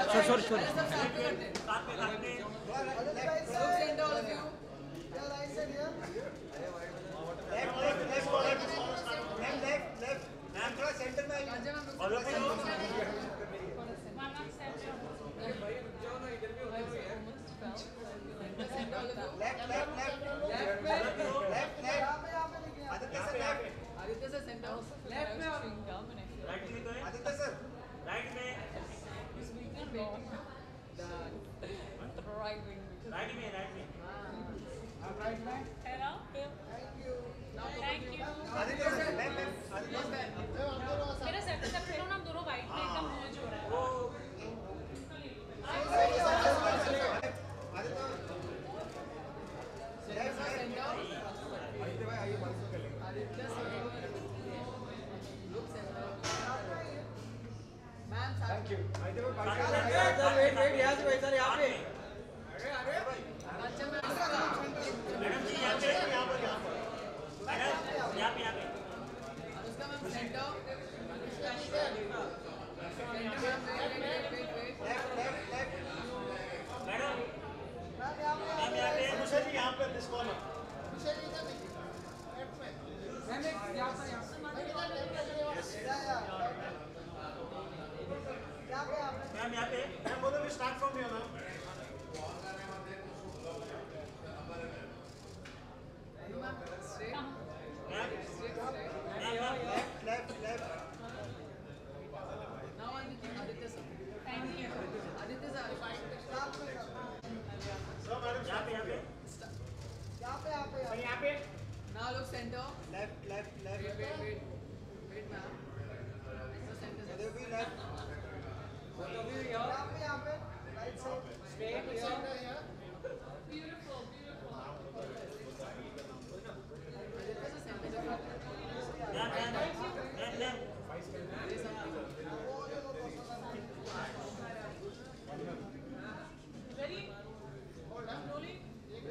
Sorry, sorry. मेरा set करो ना, दोनों वाइट में एकदम merge हो रहा है। Now look center. Left. Wait, ma'am. So center. Both of you here. Right side. Straight center here. Beautiful. Ready? Rolling.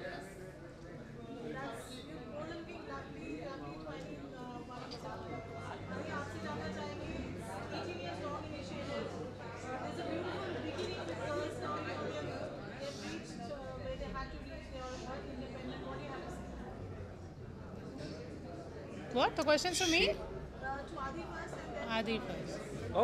What? The question's for me? Adi first.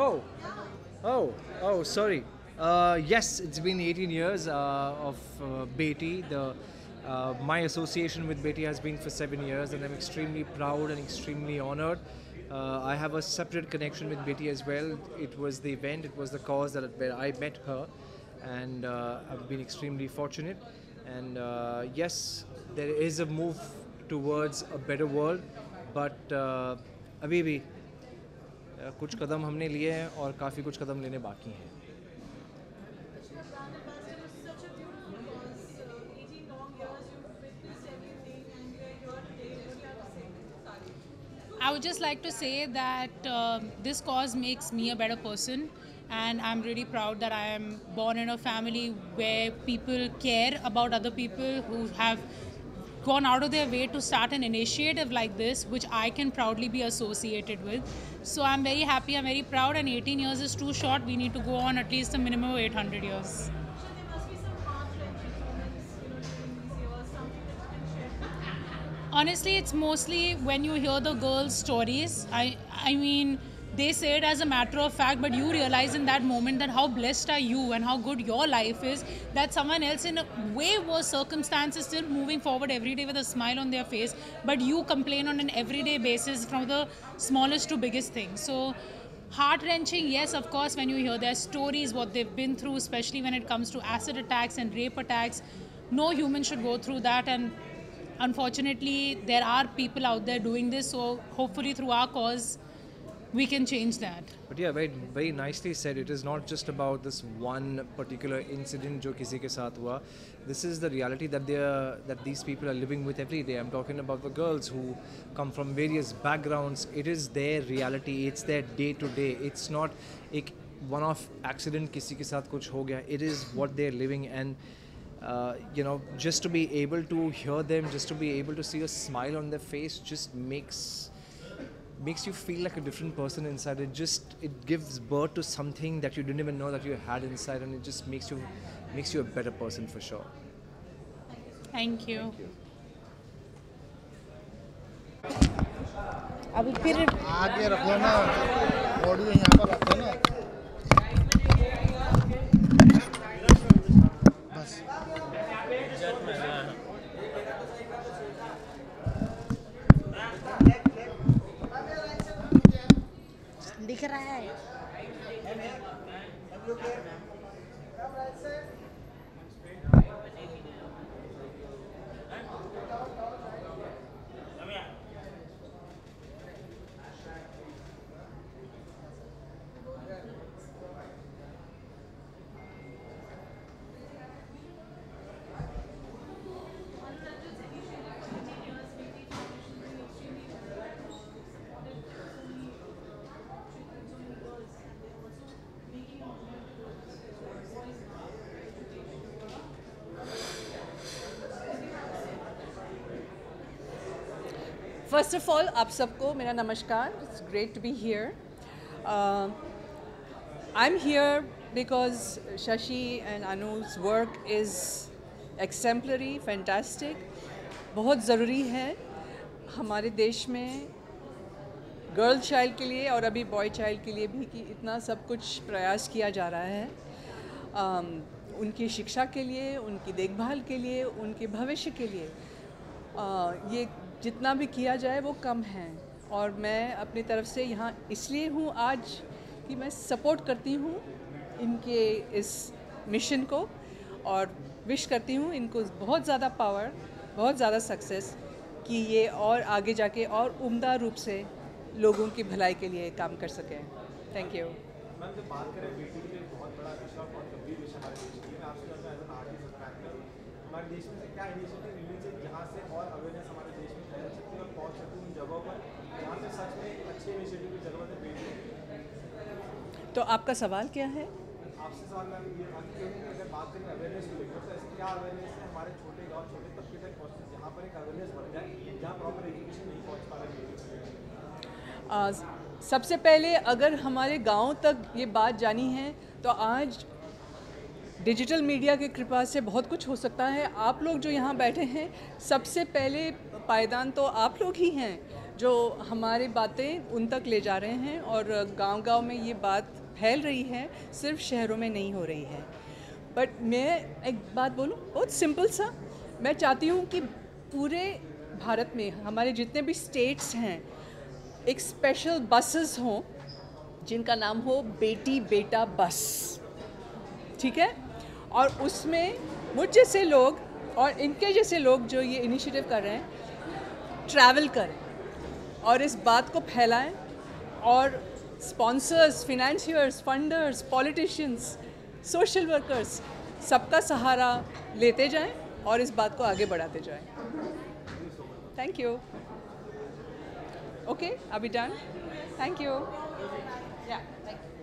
Oh, sorry. Yes, it's been 18 years of Beti. My association with Beti has been for 7 years, and I'm extremely proud and extremely honored. I have a separate connection with Beti as well. It was the event, it was the cause where I met her, and I've been extremely fortunate. And yes, there is a move towards a better world, but अभी भी कुछ कदम हमने लिए हैं और काफ़ी कुछ कदम लेने बाकी हैं. I would just like to say that this cause makes me a better person, and I'm really proud that I am born in a family where people care about other people who have gone out of their way to start an initiative like this, which I can proudly be associated with. So I'm very happy, I'm very proud, and 18 years is too short. We need to go on at least a minimum of 800 years. Honestly, it's mostly when you hear the girls' stories. I mean, they say it as a matter of fact, but you realize in that moment that how blessed are you and how good your life is, that someone else in a way worse circumstances still moving forward every day with a smile on their face, but you complain on an everyday basis from the smallest to biggest thing. So heart-wrenching, yes, of course, when you hear their stories, what they've been through, especially when it comes to acid attacks and rape attacks. No human should go through that, and unfortunately, there are people out there doing this, so hopefully through our cause, we can change that. But yeah, very, very nicely said. It is not just about this one particular incident जो किसी के साथ हुआ. This is the reality that these people are living with every day. I'm talking about the girls who come from various backgrounds. It is their reality. It's their day to day. It's not एक one-off accident किसी के साथ कुछ हो गया. It is what they're living, and just to be able to hear them, just to be able to see a smile on their face, just makes you feel like a different person inside. It gives birth to something that you didn't even know that you had inside, and it just makes you a better person for sure. Thank you. अभी फिर आगे रख लेना, audio यहाँ पर रख लेना बस। दिख रहा है। फर्स्ट ऑफ ऑल आप सबको मेरा नमस्कार. It's great to be here. I am here because Shashi and Anuj work is exemplary, fantastic. बहुत ज़रूरी है हमारे देश में गर्ल चाइल्ड के लिए और अभी बॉय चाइल्ड के लिए भी कि इतना सब कुछ प्रयास किया जा रहा है. उनकी शिक्षा के लिए, उनकी देखभाल के लिए, उनके भविष्य के लिए ये जितना भी किया जाए वो कम है. और मैं अपनी तरफ से यहाँ इसलिए हूँ आज कि मैं सपोर्ट करती हूँ इनके इस मिशन को और विश करती हूँ इनको बहुत ज़्यादा पावर, बहुत ज़्यादा सक्सेस कि ये और आगे जाके और उम्दा रूप से लोगों की भलाई के लिए काम कर सकें. Thank you. मैम, जब बात करें बेटी के लिए बहुत बड़ा विषय और बहुत गंभीर विषय हमारे देश के लिए, मैं आपसे एज एन आर्टिस्ट बात करूँ, हमारे देश में से क्या इनिशिएटिव लेनी चाहिए जहाँ से और अवेयरनेस हमारे देश में फैल सकती है और पहुँच सकती है उन जगहों पर जहाँ से सच में अच्छे इनिशिएटिव की जरूरत है बेटी. तो आपका सवाल क्या है? आपसे सवाल मैम ये था कि अगर बात करें अवेयरनेस को लेकर तो ऐसे क्या अवेयरनेस है हमारे छोटे गाँव, छोटे तबके तक पहुँचते जहाँ पर एक अवेयरनेस बढ़ जाए, जहाँ प्रॉपर एजुकेशन नहीं पहुँच पा रही. सबसे पहले अगर हमारे गांव तक ये बात जानी है तो आज डिजिटल मीडिया की कृपा से बहुत कुछ हो सकता है. आप लोग जो यहाँ बैठे हैं, सबसे पहले पायदान तो आप लोग ही हैं जो हमारी बातें उन तक ले जा रहे हैं और गांव-गांव में ये बात फैल रही है, सिर्फ शहरों में नहीं हो रही है. बट मैं एक बात बोलूँ, बहुत सिंपल सा, मैं चाहती हूँ कि पूरे भारत में हमारे जितने भी स्टेट्स हैं एक स्पेशल बसेस हों जिनका नाम हो बेटी बेटा बस. ठीक है? और उसमें मुझ जैसे लोग और इनके जैसे लोग जो ये इनिशिएटिव कर रहे हैं ट्रैवल करें और इस बात को फैलाएं और sponsors, financiers, funders, politicians, social workers सबका सहारा लेते जाएं और इस बात को आगे बढ़ाते जाएं. Thank you. Okay, are we done? Thank you. Yeah, thank you.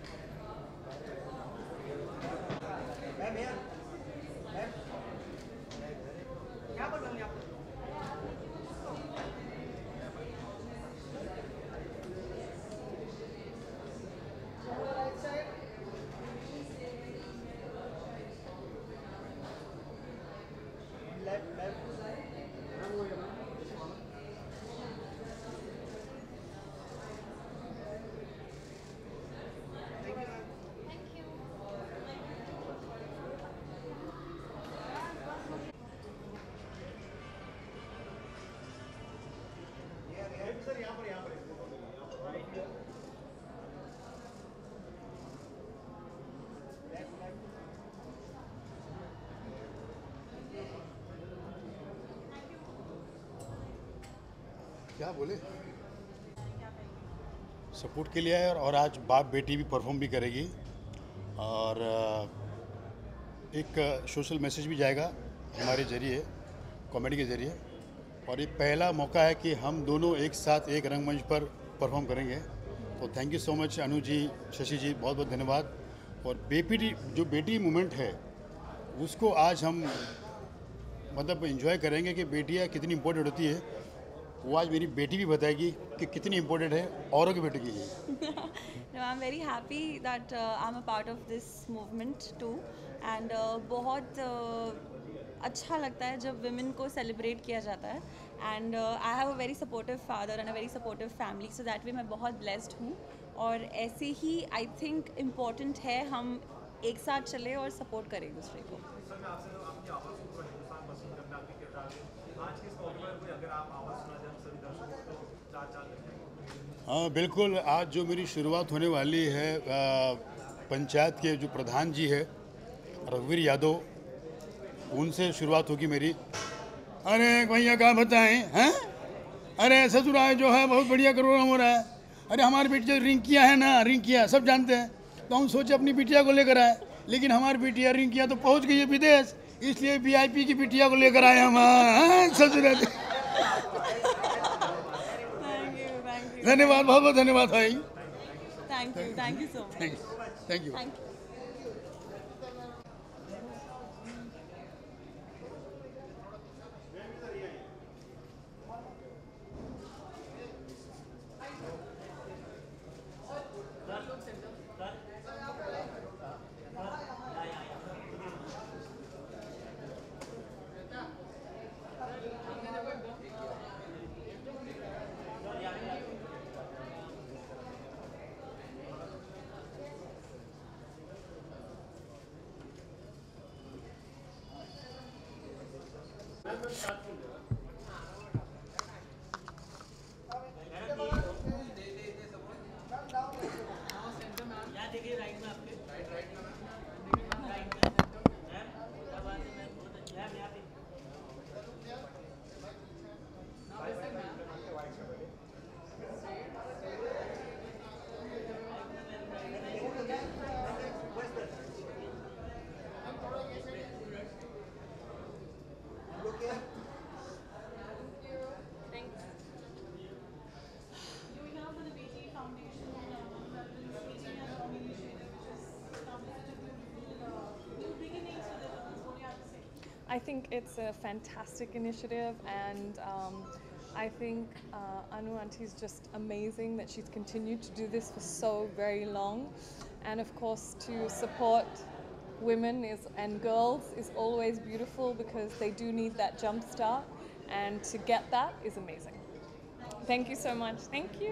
Ma'am यहाँ मैम यहाँ पर मैम यहाँ पर लेफ्ट लेफ्ट क्या बोले? सपोर्ट के लिए है और आज बाप बेटी भी परफॉर्म भी करेगी और एक सोशल मैसेज भी जाएगा हमारे ज़रिए, कॉमेडी के ज़रिए. और ये पहला मौका है कि हम दोनों एक साथ एक रंगमंच पर परफॉर्म करेंगे. तो thank you so much Anu ji, Shashi ji, बहुत बहुत धन्यवाद. और बेटी जो बेटी मूवमेंट है उसको आज हम मतलब एंजॉय करेंगे कि बेटियां कितनी इम्पोर्टेंट होती है. वो आज मेरी बेटी भी बताएगी कि कितनी इम्पोर्टेंट है औरों की बेटी के लिए। No, I'm very happy that I'm a part of this movement too, and बहुत अच्छा लगता है जब women को celebrate किया जाता है, and I have a very supportive father and a very supportive family, so that way मैं बहुत blessed हूँ, और ऐसे ही I think important है हम एक साथ चले और support करें दूसरे को। सर मैं आपसे आपकी आवाज़ को पूरा हिंदुस्तान पसंद करता है, आपके किरदार में आज के इस मौके पर कोई अगर आप आवाज़ सुना जाए सभी दर्शकों को तो चार चार लग जाएंगे। हाँ बिल्कुल, आज जो मेरी शुरुआत होने वाली है पंचायत के जो प्रधान जी है रघुवीर यादव, उनसे शुरुआत होगी मेरी। अरे भैया क्या बताएं हैं, अरे ससुराल जो है बहुत बढ़िया प्रोग्राम हो रहा है। अरे हमारी बिटिया रिंकिया है ना, रिंकिया सब जानते हैं, तो हम सोचे अपनी बिटिया को लेकर आए, लेकिन हमारी बिटिया रिंकिया तो पहुंच गई है विदेश, इसलिए VIP की बिटिया को लेकर आए हम ससुराल। धन्यवाद, बहुत बहुत धन्यवाद भाई। Thank you so much. Thank you. I think it's a fantastic initiative, and I think Anu Auntie is just amazing that she's continued to do this for so very long, and of course to support women and girls is always beautiful because they do need that jump start, and to get that is amazing. Thank you so much. Thank you.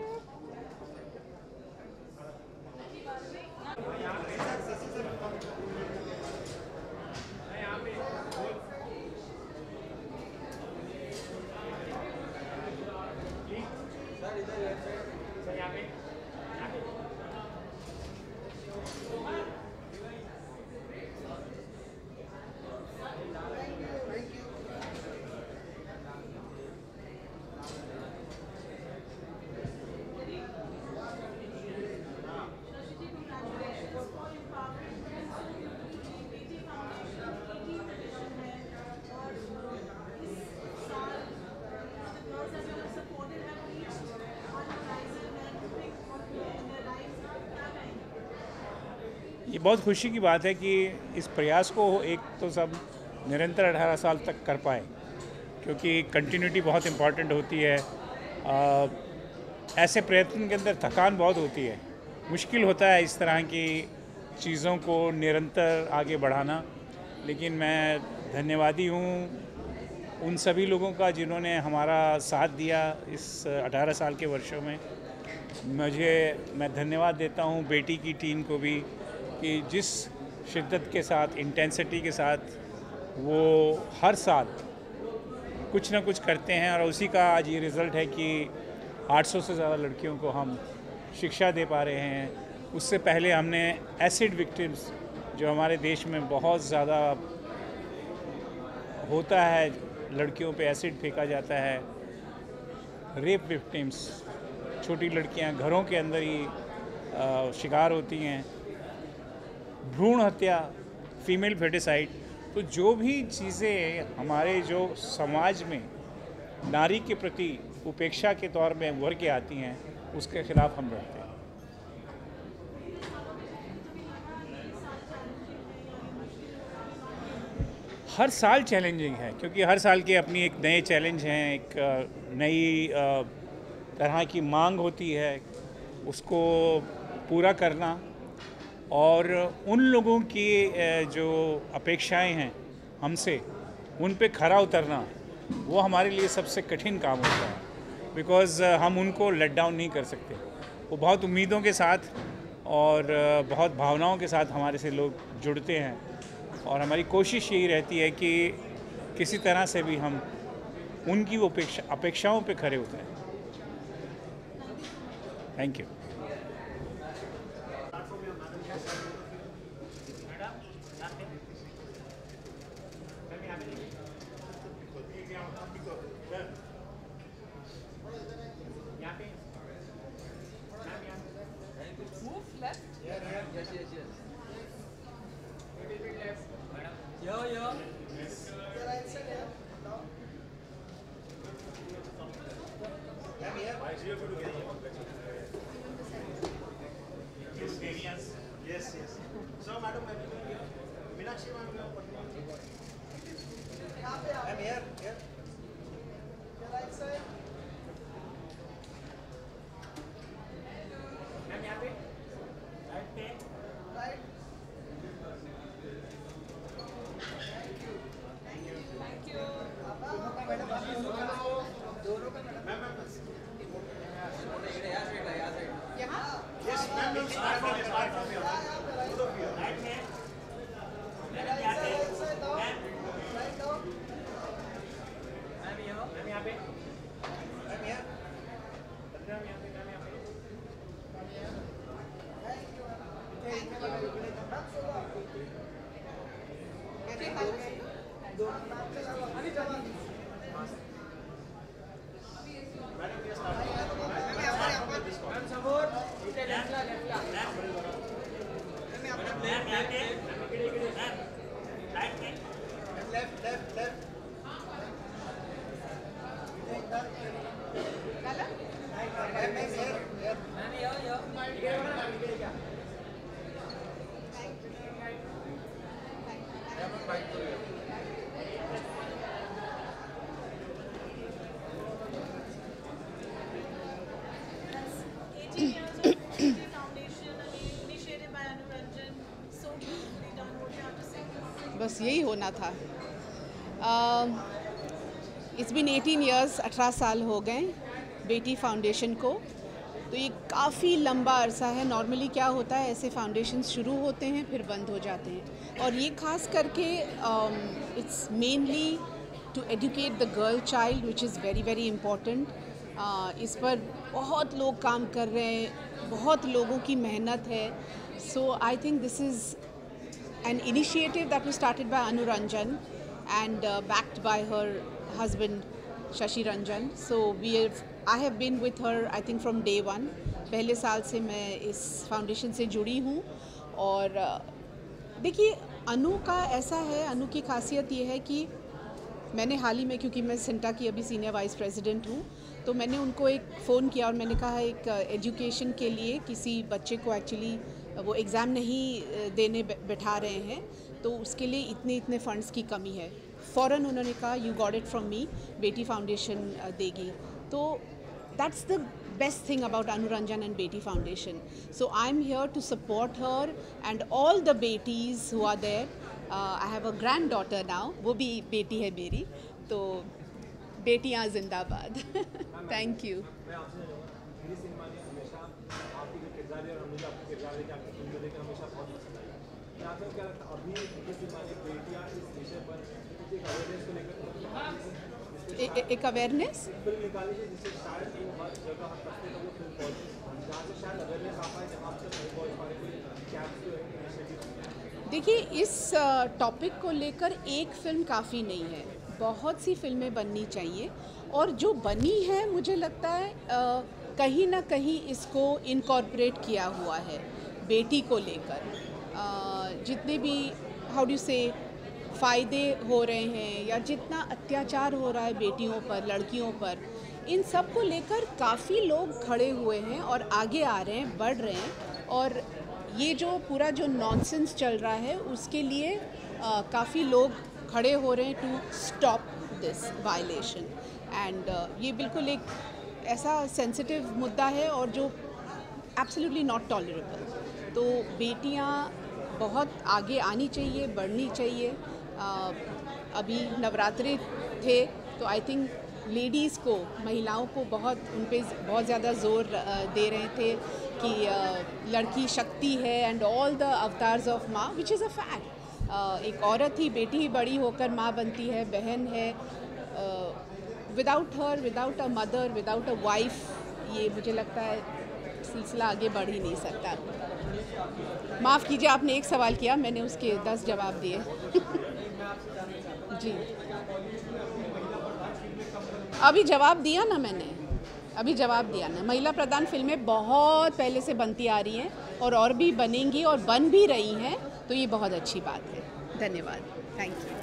ये बहुत खुशी की बात है कि इस प्रयास को एक तो सब निरंतर 18 साल तक कर पाए, क्योंकि कंटिन्यूटी बहुत इम्पॉर्टेंट होती है। ऐसे प्रयत्न के अंदर थकान बहुत होती है, मुश्किल होता है इस तरह की चीज़ों को निरंतर आगे बढ़ाना, लेकिन मैं धन्यवादी हूँ उन सभी लोगों का जिन्होंने हमारा साथ दिया इस 18 साल के वर्षों में। मैं धन्यवाद देता हूँ बेटी की टीम को भी कि जिस शिद्दत के साथ, इंटेंसिटी के साथ वो हर साल कुछ ना कुछ करते हैं, और उसी का आज ये रिज़ल्ट है कि 800 से ज़्यादा लड़कियों को हम शिक्षा दे पा रहे हैं। उससे पहले हमने एसिड विक्टिम्स, जो हमारे देश में बहुत ज़्यादा होता है, लड़कियों पे एसिड फेंका जाता है, रेप विक्टिम्स, छोटी लड़कियां घरों के अंदर ही शिकार होती हैं, भ्रूण हत्या, फीमेल फेटिसाइड, तो जो भी चीज़ें हमारे जो समाज में नारी के प्रति उपेक्षा के तौर में उभर के आती हैं, उसके खिलाफ हम लड़ते हैं। हर साल चैलेंजिंग है, क्योंकि हर साल के अपनी एक नए चैलेंज हैं, एक नई तरह की मांग होती है उसको पूरा करना, और उन लोगों की जो अपेक्षाएं हैं हमसे, उन पे खरा उतरना, वो हमारे लिए सबसे कठिन काम होता है, बिकॉज़ हम उनको लेट डाउन नहीं कर सकते। वो बहुत उम्मीदों के साथ और बहुत भावनाओं के साथ हमारे से लोग जुड़ते हैं, और हमारी कोशिश यही रहती है कि किसी तरह से भी हम उनकी वो अपेक्षाओं पे खरे उतरें। Thank you. So, madam, Meenakshi, ma'am, I'm here. Right side. Ma'am, यहाँ पे. Right पे. Right. Thank you. दोनों का madam. Ma'am. Yes, ma'am. Start from here. Right में. मैडम यहाँ पे. मैम. Right down. मैम यहाँ. मैम यहाँ पे. मैम यहाँ. मैम यहाँ पे. मैम यहाँ पे. बस यही होना था। इट्स बिन 18 ईयर्स, 18 साल हो गए बेटी फाउंडेशन को, तो ये काफ़ी लंबा अरसा है। नॉर्मली क्या होता है, ऐसे फाउंडेशंस शुरू होते हैं फिर बंद हो जाते हैं, और ये खास करके it's mainly to educate the girl child which is very very important. इस पर बहुत लोग काम कर रहे हैं, बहुत लोगों की मेहनत है। So I think this is an initiative that was started by Anu Ranjan and backed by her husband Shashi Ranjan. So I have been with her I think from day one. पहले साल से मैं इस foundation से जुड़ी हूँ। और देखिए, अनु का ऐसा है, अनु की खासियत ये है कि मैंने हाल ही में, क्योंकि मैं सिंटा की अभी सीनियर वाइस प्रेसिडेंट हूँ, तो मैंने उनको एक फ़ोन किया और मैंने कहा एक एजुकेशन के लिए किसी बच्चे को एक्चुअली वो एग्ज़ाम नहीं देने बैठा रहे हैं, तो उसके लिए इतने फ़ंड्स की कमी है। फ़ौरन उन्होंने कहा you got it from me, Beti foundation देगी। तो that's the best thing about Anu Ranjan and Beti Foundation. So I'm here to support her and all the betis who are there. I have a granddaughter now, वो भी बेटी है मेरी, तो बेटियाँ जिंदाबाद। Thank you. एक अवेयरनेस देखिए, इस टॉपिक को लेकर एक फिल्म काफ़ी नहीं है, बहुत सी फिल्में बननी चाहिए, और जो बनी है मुझे लगता है कहीं ना कहीं इसको इनकॉर्पोरेट किया हुआ है बेटी को लेकर। जितने भी हाउ डू से फ़ायदे हो रहे हैं या जितना अत्याचार हो रहा है बेटियों पर, लड़कियों पर, इन सब को लेकर काफ़ी लोग खड़े हुए हैं और आगे आ रहे हैं, बढ़ रहे हैं। और ये जो पूरा जो नॉनसेंस चल रहा है उसके लिए काफ़ी लोग खड़े हो रहे हैं to stop this violation. And ये बिल्कुल एक ऐसा सेंसिटिव मुद्दा है और जो एब्सोल्युटली नॉट टॉलरेबल। तो बेटियां बहुत आगे आनी चाहिए, बढ़नी चाहिए। अभी नवरात्रि थे तो आई थिंक लेडीज़ को, महिलाओं को उन पे बहुत ज़्यादा ज़ोर दे रहे थे कि लड़की शक्ति है and all the avatars of maa, which is a fact. एक औरत ही, बेटी ही बड़ी होकर माँ बनती है, बहन है। Without her, without a mother, without a wife, ये मुझे लगता है सिलसिला आगे बढ़ ही नहीं सकता। माफ़ कीजिए, आपने एक सवाल किया, मैंने उसके 10 जवाब दिए। जी, अभी जवाब दिया ना मैंने, अभी जवाब दिया ना। महिला प्रधान फिल्में बहुत पहले से बनती आ रही हैं और भी बनेंगी और बन भी रही हैं, तो ये बहुत अच्छी बात है। धन्यवाद, थैंक यू।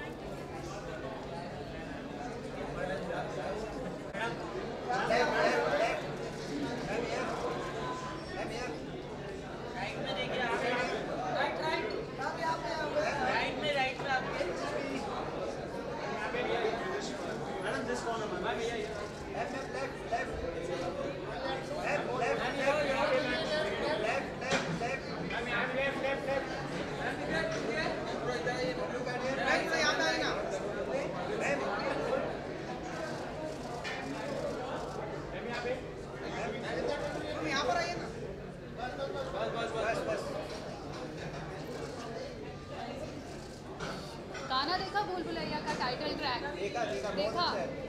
गाना देखा भूल भुलैया का टाइटल ट्रैक? देखा?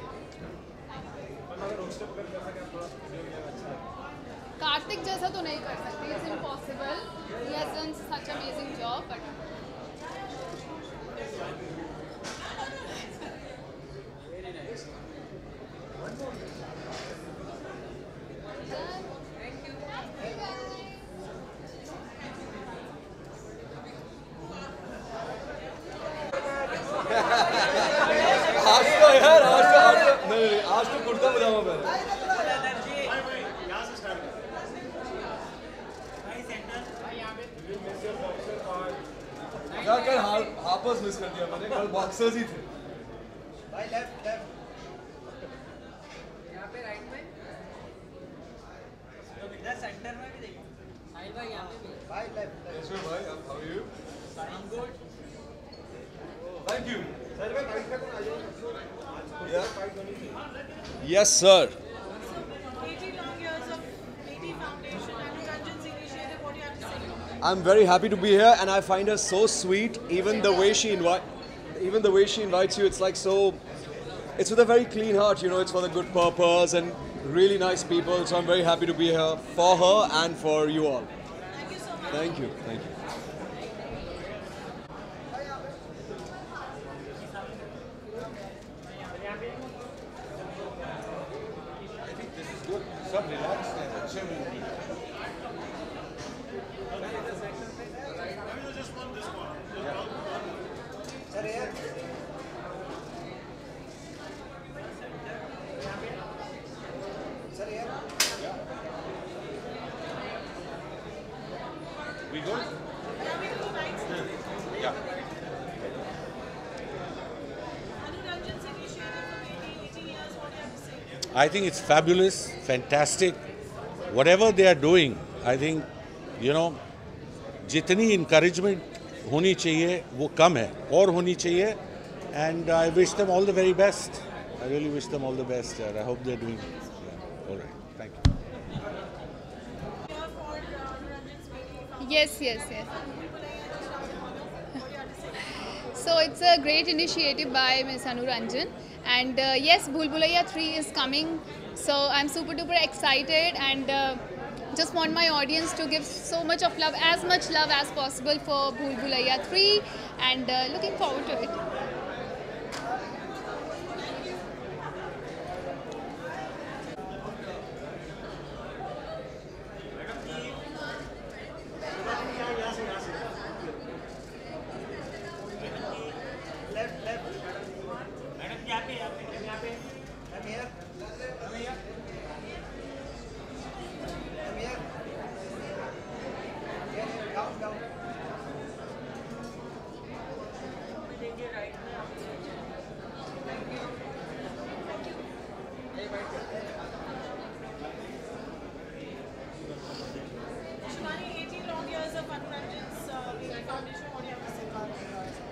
कार्तिक जैसा तो नहीं कर सकती, it's impossible. He has done such amazing job, but आज तो कुर्ता पजामा पहना। यार कल हार्पर्स मिस कर दिया मैंने, कल बॉक्सर्स ही थे। भाई लेफ्ट लेफ्ट यहाँ पे राइट में, इधर सेंटर में भी देखो। साहिल भाई यहाँ पे भी। भाई लेफ्ट Yes sir, भाई, how are you? I'm good. Thank you. Sir मैं फाइट का कौन आ जाएगा? Yeah. फाइट होनी चाहिए। Yes sir. 80 long years of Beti Foundation and Ranjan's initiative, what do you have to say? I'm very happy to be here, and I find her so sweet. Even the way she invites you, it's like so. It's with a very clean heart, you know. It's for the good purpose and really nice people. So I'm very happy to be here for her and for you all. Thank you so much. Thank you. Thank you. I think this is good. Some relaxed and अच्छे movie. Sir यार sir यार We good? Yeah. Ranjan's initiative for Beti, 18 years, what do you have to say? I think it's fabulous, fantastic. Whatever they are doing, I think, you know, जितनी encouragement होनी चाहिए वो कम है, और होनी चाहिए. And I wish them all the very best. I really wish them all the best. I hope they're doing all right. Thank you. Yes. So it's a great initiative by Ms. Anu Ranjan, and yes, Bhool Bhulaiya 3 is coming. So I'm super duper excited, and just want my audience to give so much of love, as much love as possible for Bhool Bhulaiya 3, and looking forward to it. down down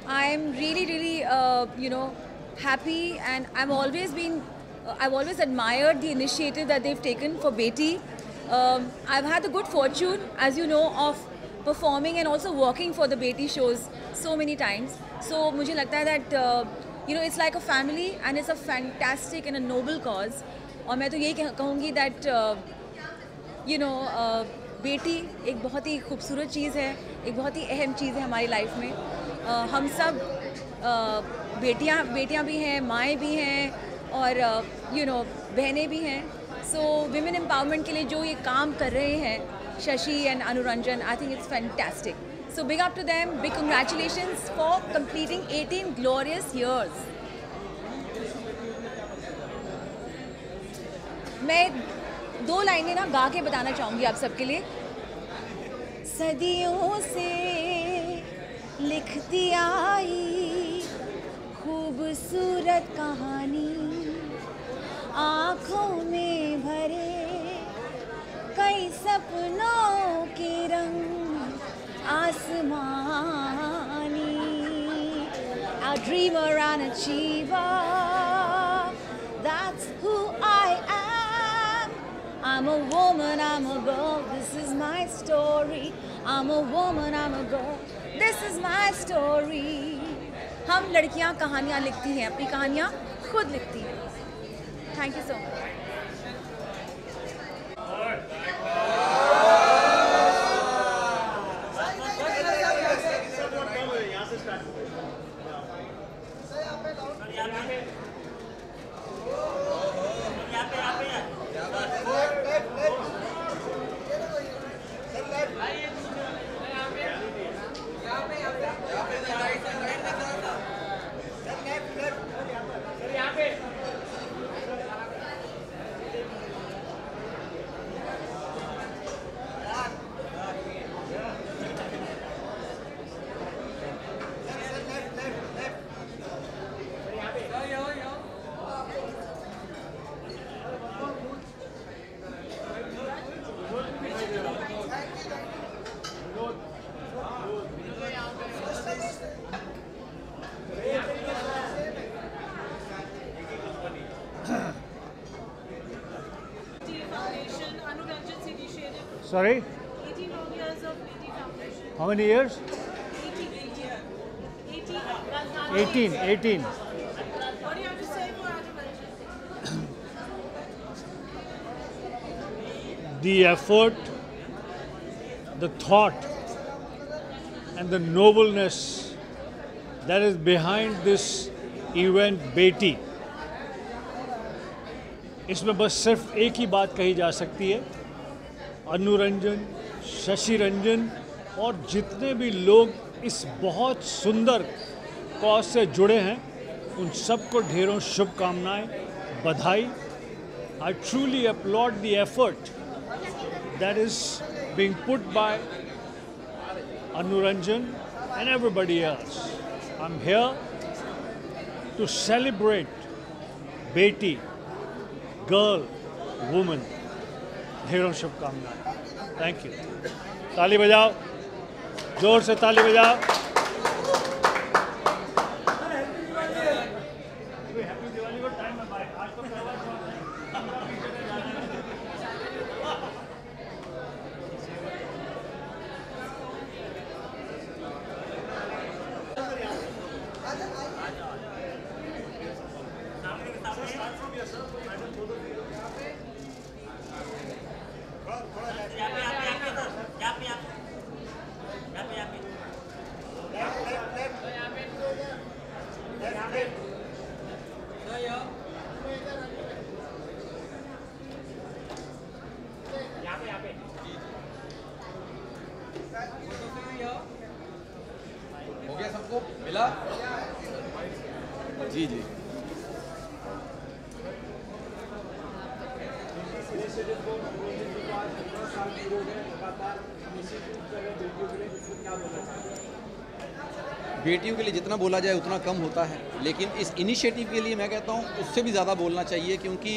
I'm really, happy, and I've always admired the initiative that they've taken for Beti. I've had the good fortune, as you know, of performing and also working for the Beti shows so many times. So मुझे लगता है that it's like a family and it's a fantastic and a noble cause. और मैं तो यही कहूँगी that बेटी एक बहुत ही खूबसूरत चीज़ है, एक बहुत ही अहम चीज़ है हमारी लाइफ में. हम सब बेटियाँ भी हैं, माएँ भी हैं और बहनें भी हैं. सो विमेन एम्पावरमेंट के लिए जो ये काम कर रहे हैं Shashi and Anuranjan, I think it's fantastic. So big up to them, big congratulations for completing 18 glorious years. मैं 2 लाइनें ना गा के बताना चाहूँगी आप सबके लिए. सदियों से लिखती आई खूबसूरत कहानी, आँखों में भरे कई सपनों के रंग आसमानी. A dreamer and achiever, that's who I am. I'm a woman, I'm a girl, this is my story. I'm a woman, I'm a girl, this is my story. हम लड़कियां कहानियां लिखती हैं, अपनी कहानियां खुद लिखती हैं. Thank you so much. Sorry? 18 long years of Beti Foundation. How many years? 18. 18. What do you have to say for Anuranjan? The effort, the thought, and the nobleness that is behind this event Beti. इसमें बस सिर्फ एक ही बात कही जा सकती है. अनुरंजन, शशि रंजन और जितने भी लोग इस बहुत सुंदर कॉज से जुड़े हैं उन सबको ढेरों शुभकामनाएं, बधाई. I truly applaud the effort that is being put by Anuranjan and everybody else. I'm here to celebrate Beti, girl, woman. ढेरों शुभकामनाएं. Thank you. ताली बजाओ, जोर से ताली बजाओ. हो गया सबको मिला? जी जी. बेटियों के लिए जितना बोला जाए उतना कम होता है, लेकिन इस इनिशिएटिव के लिए मैं कहता हूँ उससे भी ज़्यादा बोलना चाहिए, क्योंकि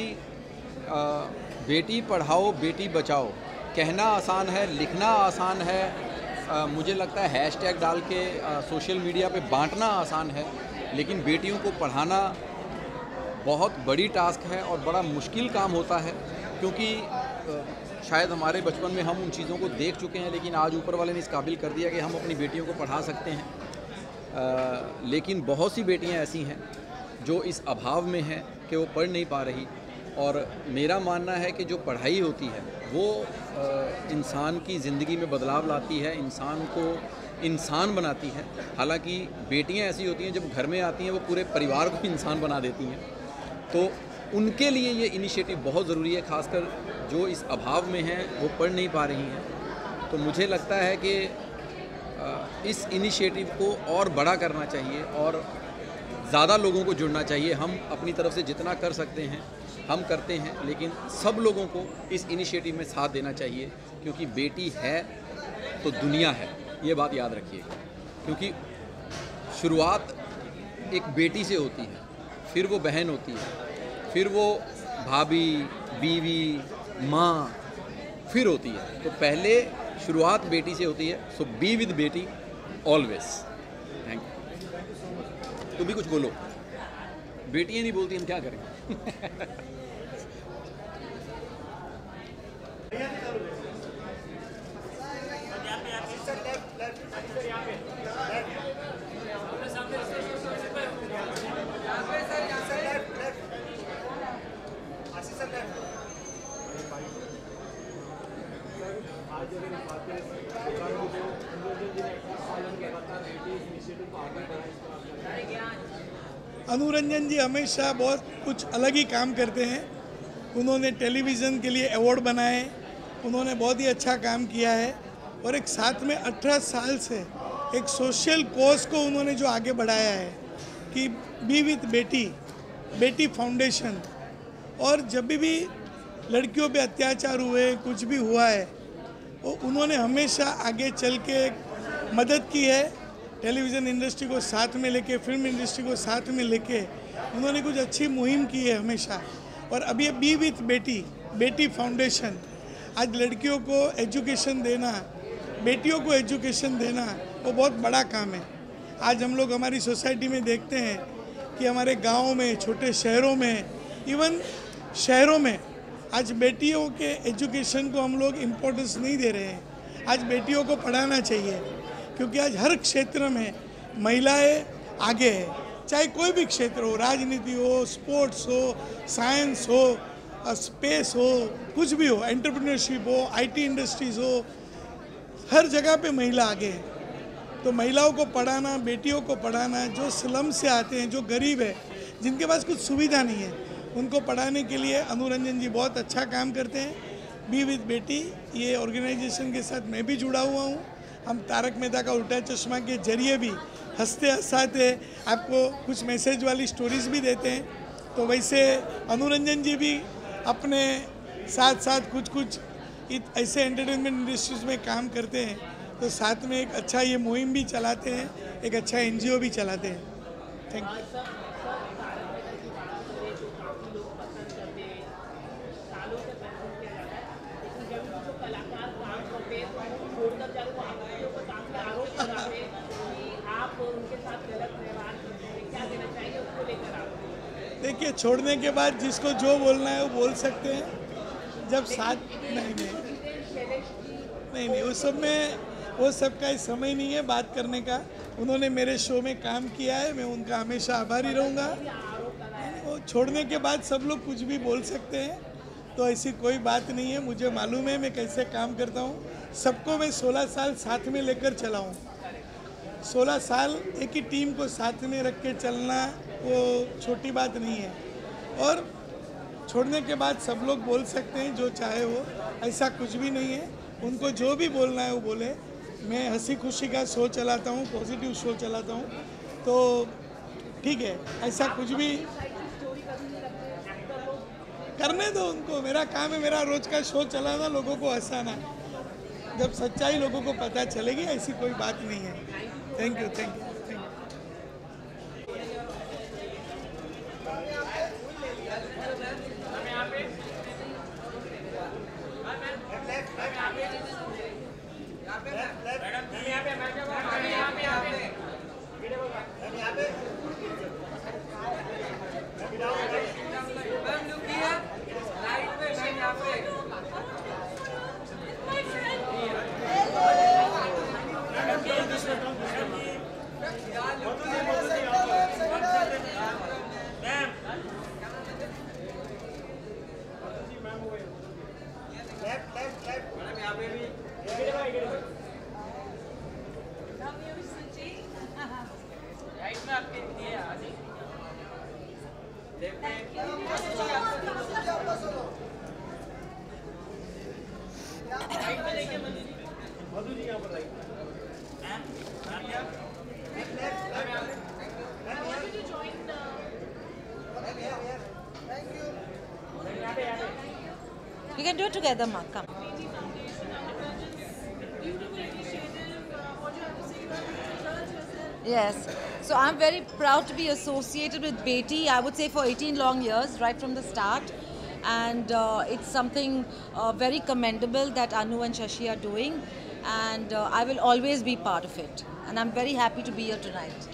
बेटी पढ़ाओ बेटी बचाओ कहना आसान है, लिखना आसान है, मुझे लगता है हैशटैग डाल के सोशल मीडिया पे बांटना आसान है, लेकिन बेटियों को पढ़ाना बहुत बड़ी टास्क है और बड़ा मुश्किल काम होता है, क्योंकि शायद हमारे बचपन में हम उन चीज़ों को देख चुके हैं, लेकिन आज ऊपर वाले ने इस काबिल कर दिया कि हम अपनी बेटियों को पढ़ा सकते हैं। लेकिन बहुत सी बेटियां ऐसी हैं जो इस अभाव में हैं कि वो पढ़ नहीं पा रही, और मेरा मानना है कि जो पढ़ाई होती है वो इंसान की ज़िंदगी में बदलाव लाती है, इंसान को इंसान बनाती है। हालांकि बेटियां ऐसी होती हैं जब घर में आती हैं वो पूरे परिवार को इंसान बना देती हैं, तो उनके लिए ये इनिशिएटिव बहुत ज़रूरी है, खासकर जो इस अभाव में हैं वो पढ़ नहीं पा रही हैं। तो मुझे लगता है कि इस इनिशिएटिव को और बड़ा करना चाहिए और ज़्यादा लोगों को जुड़ना चाहिए। हम अपनी तरफ से जितना कर सकते हैं हम करते हैं, लेकिन सब लोगों को इस इनिशिएटिव में साथ देना चाहिए, क्योंकि बेटी है तो दुनिया है, ये बात याद रखिएगा। क्योंकि शुरुआत एक बेटी से होती है, फिर वो बहन होती है, फिर वो भाभी, बीवी, माँ फिर होती है। तो पहले शुरुआत बेटी से होती है। So be with Beti always. Thank you. तुम भी कुछ बोलो। बेटियाँ नहीं बोलती, हम क्या करें। अनुरंजन जी हमेशा बहुत कुछ अलग ही काम करते हैं। उन्होंने टेलीविज़न के लिए अवार्ड बनाए, उन्होंने बहुत ही अच्छा काम किया है, और एक साथ में 18 साल से एक सोशल कॉज को उन्होंने जो आगे बढ़ाया है कि बी विथ बेटी, बेटी फाउंडेशन। और जब भी लड़कियों पे अत्याचार हुए, कुछ भी हुआ है, वो उन्होंने हमेशा आगे चल के मदद की है। टेलीविज़न इंडस्ट्री को साथ में लेके, फिल्म इंडस्ट्री को साथ में लेके उन्होंने कुछ अच्छी मुहिम की है हमेशा। और अब ये बी विथ बेटी, बेटी फाउंडेशन, आज लड़कियों को एजुकेशन देना, बेटियों को एजुकेशन देना, वो बहुत बड़ा काम है। आज हम लोग हमारी सोसाइटी में देखते हैं कि हमारे गाँव में, छोटे शहरों में, इवन शहरों में आज बेटियों के एजुकेशन को हम लोग इम्पोर्टेंस नहीं दे रहे हैं। आज बेटियों को पढ़ाना चाहिए, क्योंकि आज हर क्षेत्र में महिलाएं आगे हैं, चाहे कोई भी क्षेत्र हो, राजनीति हो, स्पोर्ट्स हो, साइंस हो, स्पेस हो, कुछ भी हो, एंटरप्रेन्योरशिप हो, आईटी इंडस्ट्रीज़ हो, हर जगह पे महिला आगे है। तो महिलाओं को पढ़ाना, बेटियों को पढ़ाना, जो स्लम से आते हैं, जो गरीब है, जिनके पास कुछ सुविधा नहीं है, उनको पढ़ाने के लिए अनुरंजन जी बहुत अच्छा काम करते हैं। बी विथ बेटी, ये ऑर्गेनाइजेशन के साथ मैं भी जुड़ा हुआ हूँ। हम तारक मेहता का उल्टा चश्मा के जरिए भी हंसते हंसाते आपको कुछ मैसेज वाली स्टोरीज भी देते हैं। तो वैसे अनुरंजन जी भी अपने साथ साथ कुछ ऐसे एंटरटेनमेंट इंडस्ट्रीज में काम करते हैं, तो साथ में एक अच्छा ये मुहिम भी चलाते हैं, एक अच्छा NGO भी चलाते हैं। Thank you. देखिए, छोड़ने के बाद जिसको जो बोलना है वो बोल सकते हैं। जब साथ नहीं उस सब में वो सब का समय नहीं है बात करने का। उन्होंने मेरे शो में काम किया है, मैं उनका हमेशा आभारी रहूँगा। वो छोड़ने के बाद सब लोग कुछ भी बोल सकते हैं, तो ऐसी कोई बात नहीं है। मुझे मालूम है मैं कैसे काम करता हूँ। सबको मैं 16 साल साथ में लेकर चला हूँ। 16 साल एक ही टीम को साथ में रख के चलना वो छोटी बात नहीं है। और छोड़ने के बाद सब लोग बोल सकते हैं जो चाहे वो, ऐसा कुछ भी नहीं है। उनको जो भी बोलना है वो बोले। मैं हंसी खुशी का शो चलाता हूँ, पॉजिटिव शो चलाता हूँ, तो ठीक है, ऐसा कुछ भी करने दो उनको। मेरा काम है, मेरा रोज का शो चलाना, लोगों को हंसाना। जब सच्चाई लोगों को पता चलेगी, ऐसी कोई बात नहीं है। Thank you, thank you. You can do it together, Ma. Come. Yes. So I'm very proud to be associated with Beti, I would say for 18 long years, right from the start. And it's something very commendable that Anu and Shashi are doing. And I will always be part of it. And I'm very happy to be here tonight.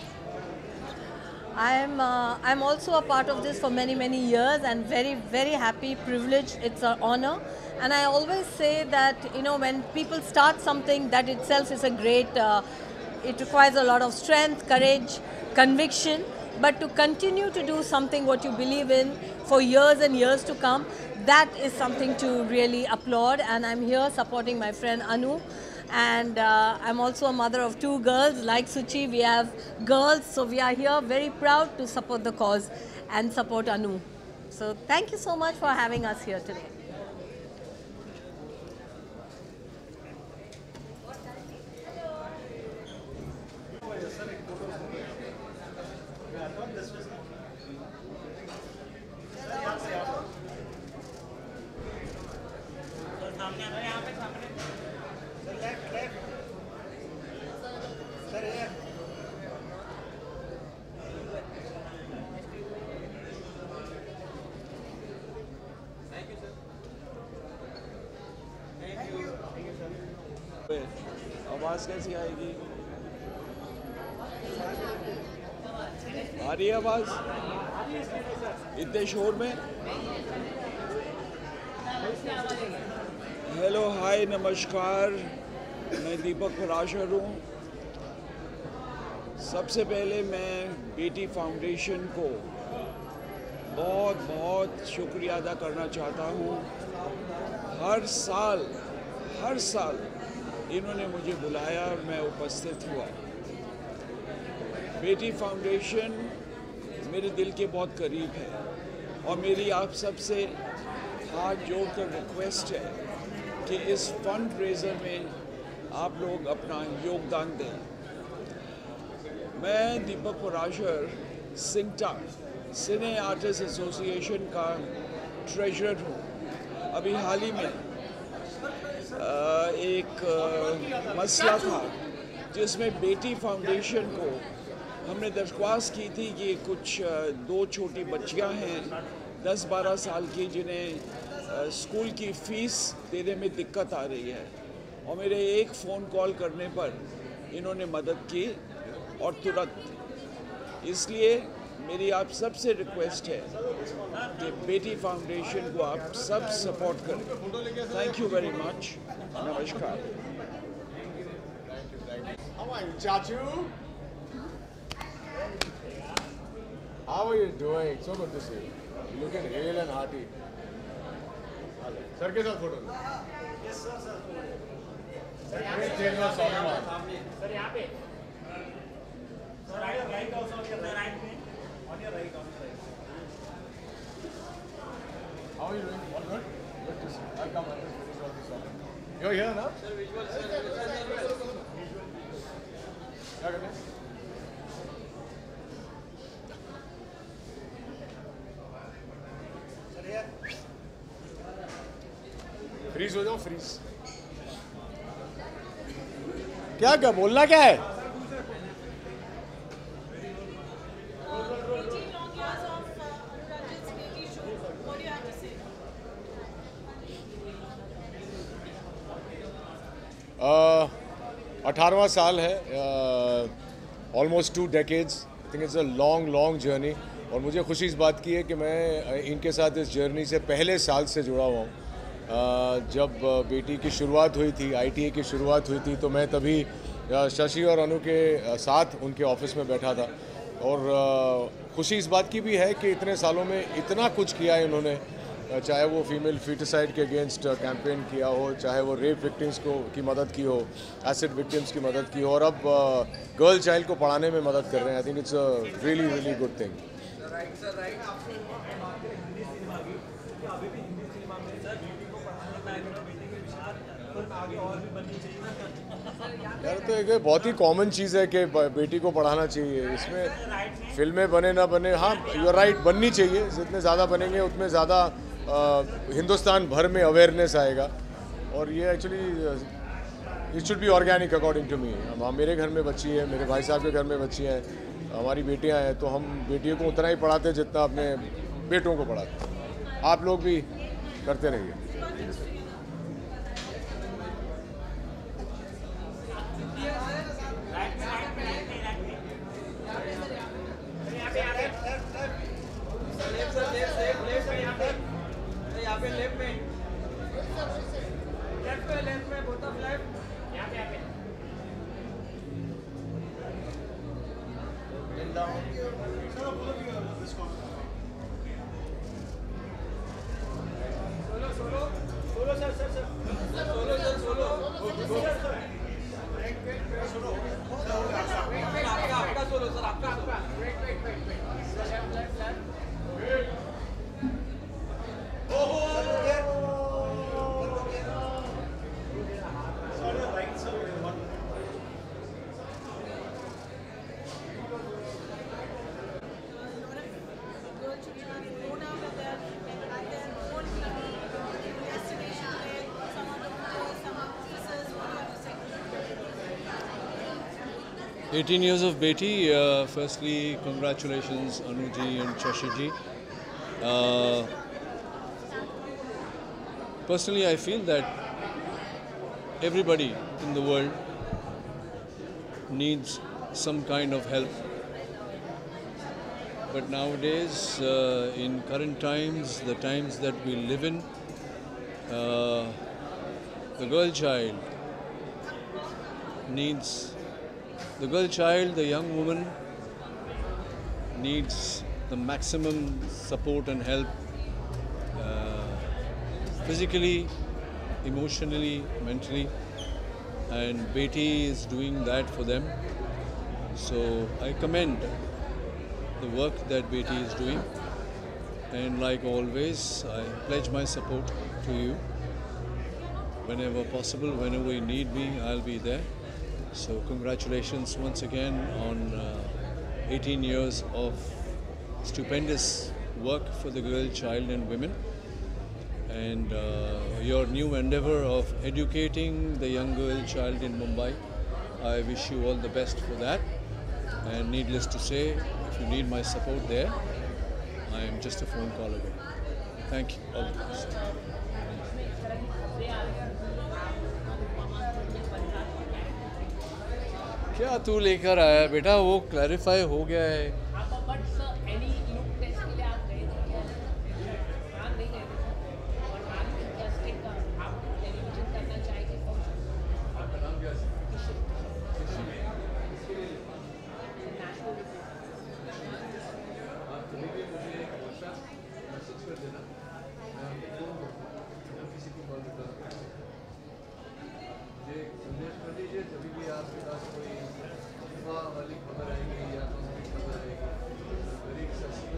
I'm also a part of this for many years and very happy, privileged. It's an honor. And I always say that, you know, when people start something, that itself is a great, it requires a lot of strength, courage, conviction. But to continue to do something what you believe in for years and years to come, that is something to really applaud. And I'm here supporting my friend Anu. And I'm also a mother of 2 girls. Like Suchi, we have girls. So we are here very proud to support the cause and support Anu. So thank you so much for having us here today. आवाज कैसी आएगी? आ रही है आवाज? इतने शोर में? Hello, हाय, नमस्कार, मैं दीपक पराशर हूँ। सबसे पहले मैं बेटी फाउंडेशन को बहुत शुक्रिया अदा करना चाहता हूँ। हर साल इन्होंने मुझे बुलाया और मैं उपस्थित हुआ। बेटी फाउंडेशन मेरे दिल के बहुत करीब है और मेरी आप सबसे हाथ जोड़कर रिक्वेस्ट है कि इस फंड रेजर में आप लोग अपना योगदान दें। मैं दीपक पराशर सिंगटा सिने आर्टिस्ट एसोसिएशन का ट्रेजरर हूँ। अभी हाल ही में एक मसला था जिसमें बेटी फाउंडेशन को हमने दरख्वास्त की थी कि कुछ 2 छोटी बच्चियां हैं 10-12 साल की जिन्हें स्कूल की फ़ीस देने में दिक्कत आ रही है और मेरे एक फ़ोन कॉल करने पर इन्होंने मदद की और तुरंत। इसलिए मेरी आप सबसे रिक्वेस्ट है कि बेटी फाउंडेशन को आप सब सपोर्ट करें। Thank you very much. नमस्कार। How are you, Chachu? How are you doing? So good to see you. You're looking hale and hearty. Sir के साथ फोटो। Yes sir, sir. Great change of song. Sir यहाँ पे। Sir right also on your right में. On your right, on your right. How are you doing? All good? Good to see you. I'll come and finish all this song. You're here now? Sir, visual, sir. क्या करते हैं? Freeze हो जाओ, freeze. क्या बोलना क्या है? 18वां साल है, almost 2 decades। I think it's a long journey और मुझे खुशी इस बात की है कि मैं इनके साथ इस जर्नी से पहले साल से जुड़ा हुआ हूँ। जब बेटी की शुरुआत हुई थी, ITA की शुरुआत हुई थी, तो मैं तभी शशि और अनु के साथ उनके ऑफिस में बैठा था और खुशी इस बात की भी है कि इतने सालों में इतना कुछ किया है इन्होंने, चाहे वो फीमेल फीटिसाइड के अगेंस्ट कैंपेन किया हो, चाहे वो रेप विक्टिम्स की मदद की हो, एसिड विक्टिम्स की मदद की हो, और अब गर्ल चाइल्ड को पढ़ाने में मदद कर रहे हैं। I think it's a really good thing. यार तो एक बहुत ही कॉमन चीज़ है कि बेटी को पढ़ाना चाहिए। इसमें फिल्में बने ना बने, हाँ यू आर राइट, बननी चाहिए। जितने ज़्यादा बनेंगे उतने ज़्यादा हिंदुस्तान भर में अवेयरनेस आएगा और ये actually it should be organic according to me. मेरे घर में बच्ची है, मेरे भाई साहब के घर में बच्ची हैं, हमारी बेटियां हैं, तो हम बेटियों को उतना ही पढ़ाते हैं जितना अपने बेटों को पढ़ाते हैं। आप लोग भी करते रहिए। "18 years of Beti." Firstly, congratulations, Anuji and Shashiji. Personally, I feel that everybody in the world needs some kind of help. But nowadays, in current times, the times that we live in, the girl child, the young woman needs the maximum support and help, physically, emotionally, mentally, and Beti is doing that for them. So I commend the work that Beti is doing, and like always, I pledge my support to you. Whenever possible, whenever you need me, I'll be there. So congratulations once again on 18 years of stupendous work for the girl, child and women, and your new endeavor of educating the young girl child in Mumbai. I wish you all the best for that, and needless to say, if you need my support there, I am just a phone call away. Thank you. All the best. क्या तू लेकर आया बेटा, वो clarify हो गया है। जब भी आपके पास कोई वाली खबर आएगी या खबर आएगी,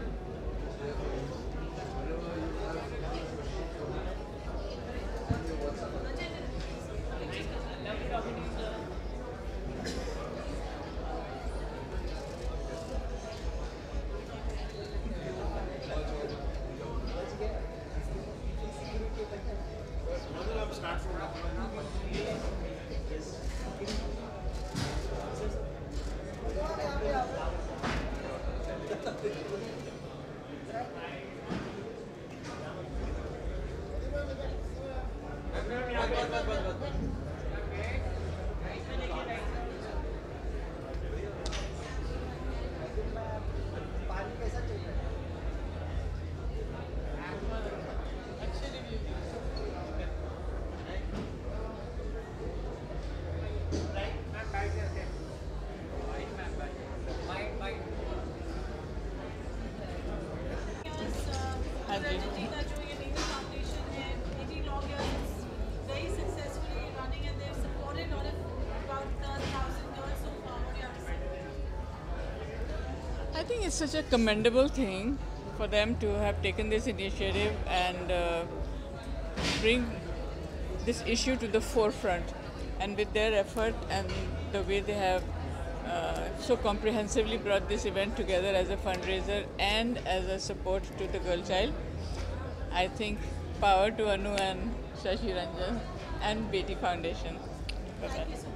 think it's such a commendable thing for them to have taken this initiative and bring this issue to the forefront. And with their effort and the way they have so comprehensively brought this event together as a fundraiser and as a support to the girl child, I think power to Anu and Shashi Ranjan and Beti Foundation. Bye-bye.